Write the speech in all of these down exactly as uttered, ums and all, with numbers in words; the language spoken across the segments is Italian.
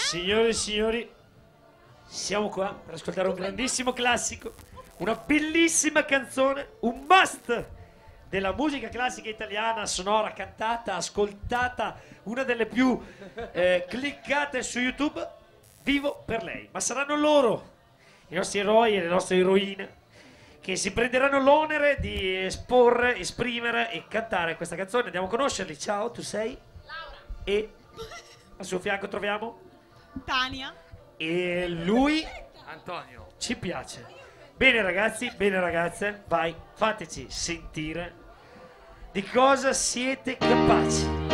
Signore e signori, siamo qua per ascoltare un grandissimo classico, una bellissima canzone, un must della musica classica italiana, sonora, cantata, ascoltata, una delle più eh, cliccate su YouTube. Vivo per lei. Ma saranno loro, i nostri eroi e le nostre eroine, che si prenderanno l'onere di esporre, esprimere e cantare questa canzone. Andiamo a conoscerli. Ciao, tu sei? Laura. E al suo fianco troviamo? Tania. E lui? Antonio. Ci piace. Bene ragazzi, bene ragazze, vai, fateci sentire di cosa siete capaci.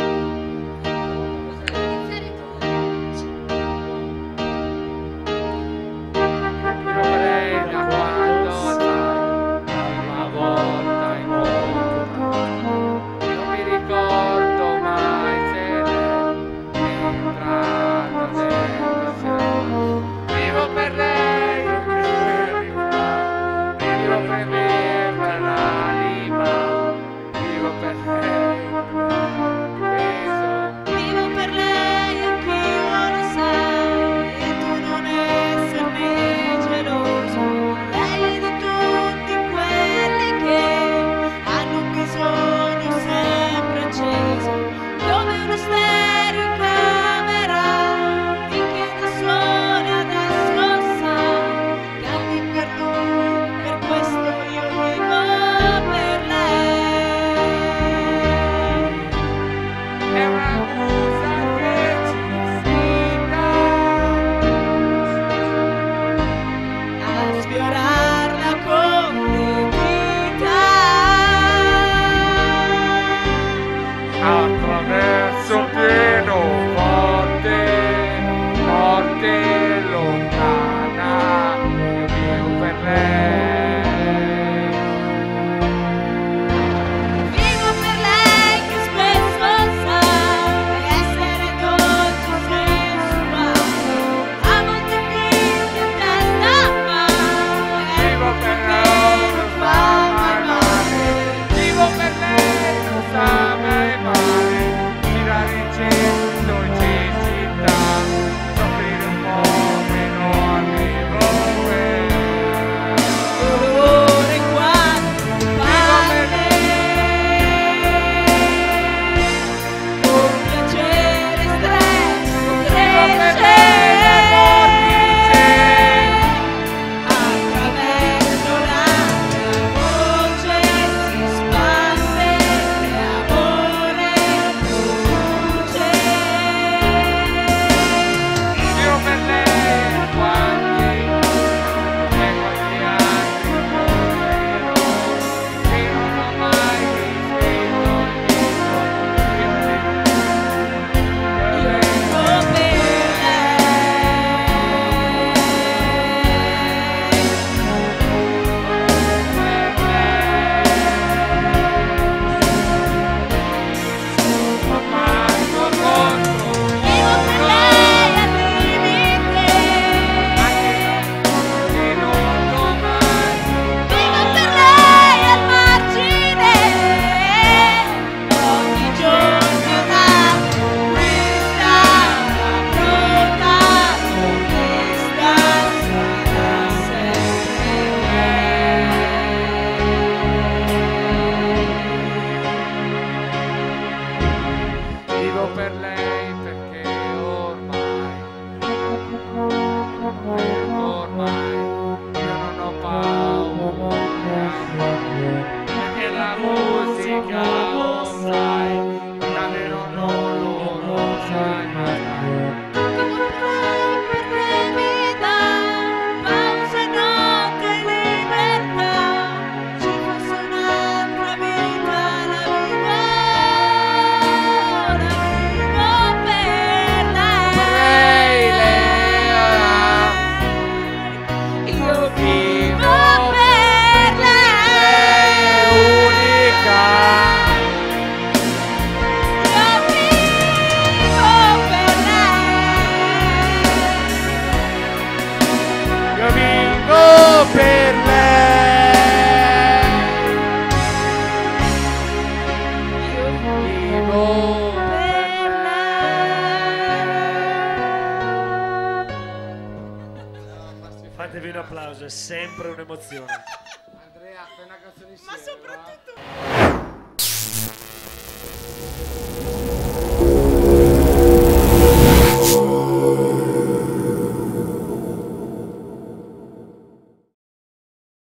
Attraverso pieno, forte, morte lontana, io vivo per lei. Vivo per lei che spesso sa essere dolce e sensuale, a volte quindi in testa ma Vivo per lei, non fa mai male. Vivo per lei, non sa mai male. Girare in centro e città, soffrire un po' meno arrivo per dolore quando parli, con piacere e stress cresce, attraverso la mia voce si spande amore produce. Io per lei quanti e quanti altri morirò, che non ho mai scritto il libro, io vivo per lei. Vivo per lei al limite, vivo per lei al margine, ogni giorno una conquista, pronta conquista sarà sempre lei. Vivo per lei perché ormai, ormai io non ho paura, perché la musica lo sai, davvero non lo sai mai. Vivo per lei perché mi dà pausa, notte e libertà, ci fosse un'altra vita la vivo, la vivo per Lei, lei. lei, Io vivo vivo per lei è lei. unica. un applauso, è sempre un'emozione. Andrea, fai una canzone insieme. Ma va? soprattutto